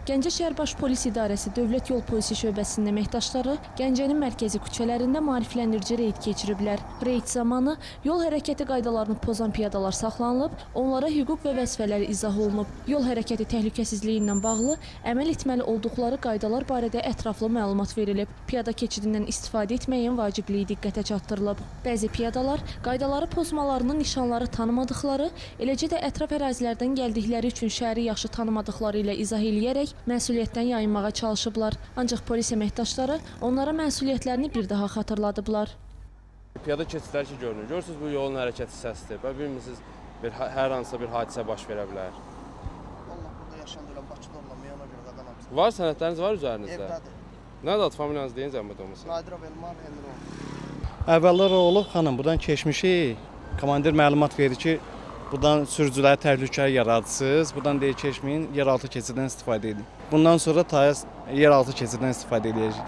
Gəncə şəhər Baş Polis İdarəsi Dövlət Yol Polisi şöbəsinin əməkdaşları Gəncənin mərkəzi küçələrində maarifləndirici reyd keçiriblər. Reyd zamanı yol hərəkəti qaydalarını pozan piyadalar saxlanılıb, onlara hüquq və vəzifələri izah olunub. Yol hərəkəti təhlükəsizliyi ilə bağlı əməl etməli olduqları qaydalar barədə ətraflı məlumat verilib. Piyada keçidindən istifadə etməyin vacibliyi diqqətə çatdırılıb. Bəzi piyadalar qaydaları pozmalarını nişanları tanımadıqları, eləcə də ətraf ərazilərdən gəldikləri üçün şəhəri yaxşı tanımadıqları ilə izah eləyərək məsuliyyətdən yayınmağa çalışıblar. Ancaq polis əməkdaşları onlara məsuliyyətlərini bir daha xatırladıblar. Piyada keçidlər ki görünür. Görürsünüz bu yolun hərəkəti hissəsidir. Bilmirsiniz, hər hansısa bir hadisə baş verə bilər. Vallahi burada yaşandıran Bakıda olmayan ona görə qadanamız. Var sənədləriniz var üzərinizdə? Evdədir. Nədir ad familiyanız deyin zəhmət olmasın? Nadirov Elmar Elmirov. Əvvəllər olub xanım, buradan keçmişik. Komandir məlumat verdi ki, buradan sürücüləri təhlükə yaradırsınız. Buradan deyil keçməyin, yeraltı keçiddən istifadə edin. Bundan sonra yeraltı keçiddən istifadə edəcəyik.